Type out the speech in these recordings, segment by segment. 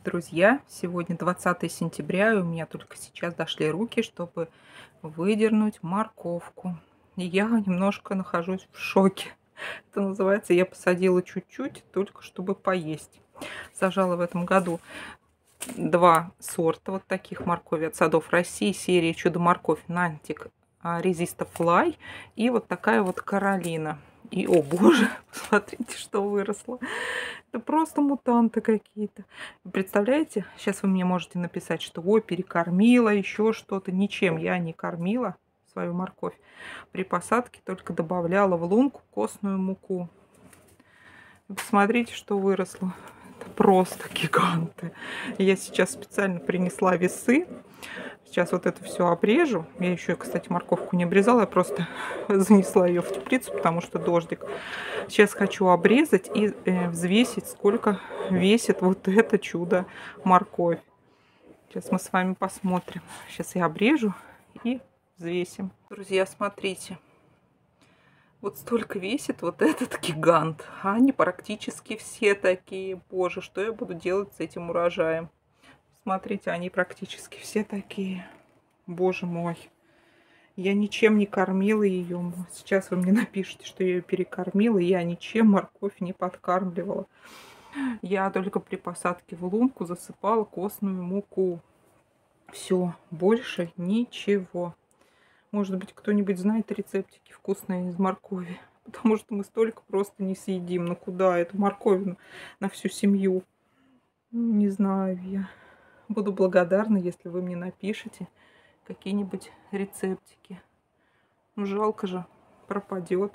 Друзья, сегодня 20 сентября, и у меня только сейчас дошли руки, чтобы выдернуть морковку. И я немножко нахожусь в шоке. Это называется, я посадила чуть-чуть, только чтобы поесть. Сажала в этом году два сорта вот таких моркови от садов России, серии «Чудо-морковь» Нантик Резиста Флай и вот такая вот Каролина. И, о боже, посмотрите, что выросло. Это просто мутанты какие-то. Представляете, сейчас вы мне можете написать, что ой, перекормила, еще что-то. Ничем я не кормила свою морковь. При посадке только добавляла в лунку костную муку. И посмотрите, что выросло. Это просто гиганты. Я сейчас специально принесла весы. Сейчас вот это все обрежу. Я еще, кстати, морковку не обрезала, я просто занесла ее в теплицу, потому что дождик. Сейчас хочу обрезать и взвесить, сколько весит вот это чудо морковь. Сейчас мы с вами посмотрим. Сейчас я обрежу и взвесим. Друзья, смотрите. Вот столько весит вот этот гигант. А они практически все такие. Боже, что я буду делать с этим урожаем? Смотрите, они практически все такие. Боже мой. Я ничем не кормила ее. Сейчас вы мне напишите, что я ее перекормила. Я ничем морковь не подкармливала. Я только при посадке в лунку засыпала костную муку. Все, больше ничего. Может быть, кто-нибудь знает рецептики вкусные из моркови? Потому что мы столько просто не съедим. Ну куда эту морковь на всю семью? Не знаю я. Буду благодарна, если вы мне напишите какие-нибудь рецептики. Ну, жалко же, пропадет.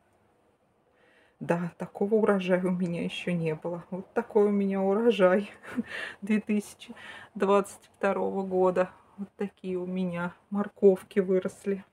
Да, такого урожая у меня еще не было. Вот такой у меня урожай 2022 года. Вот такие у меня морковки выросли.